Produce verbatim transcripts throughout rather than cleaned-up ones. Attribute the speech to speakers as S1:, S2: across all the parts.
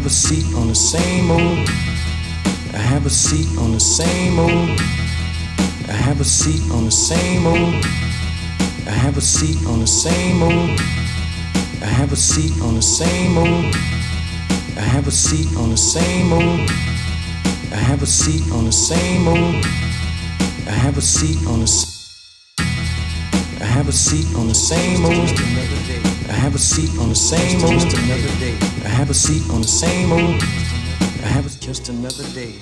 S1: a seat on the same old. I have a seat on the same old. I have a seat on the same old. I have a seat on the same old. I have a seat on the same old. I have a seat on the same old. I have a seat on the same old. I have a seat on the I have a seat on the same old. I have a seat on the same old. I have a seat on the same old. I have a just another day.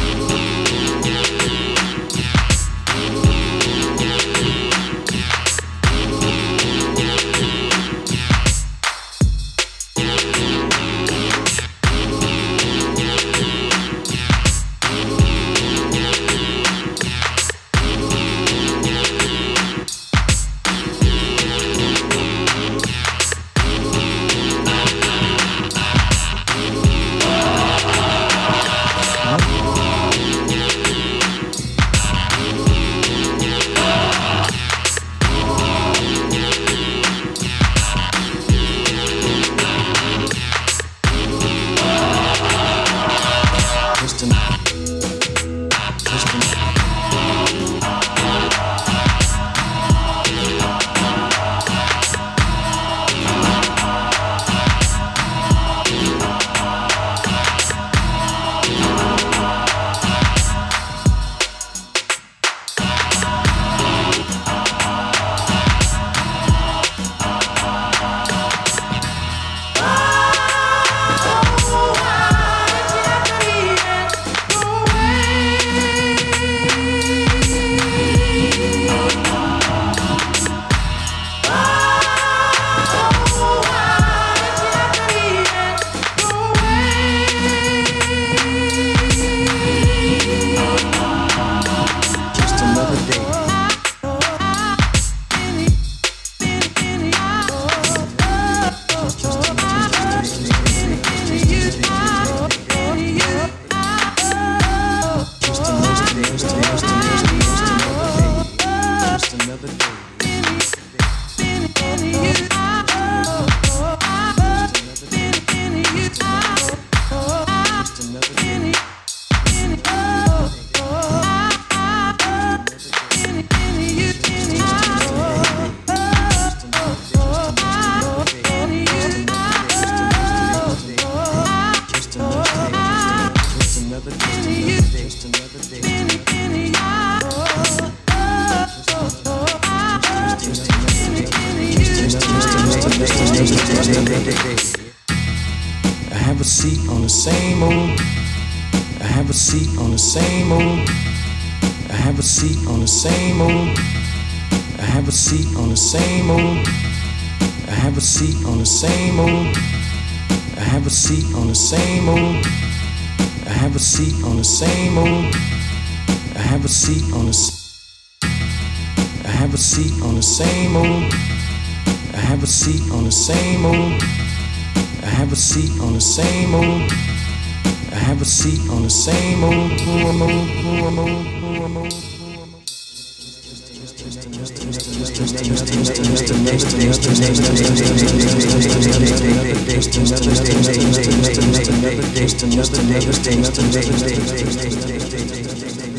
S1: I have a seat on the same old. I have a seat on the same old. I have a seat on the same old. I have a seat on the same old. I have a seat on the same old. I have a seat on the same old. I have a seat on the same old. I have a seat on the I have a seat on the same old. I have a seat on the same old. I have a seat on the same old. I have a seat on the same old. Just another day.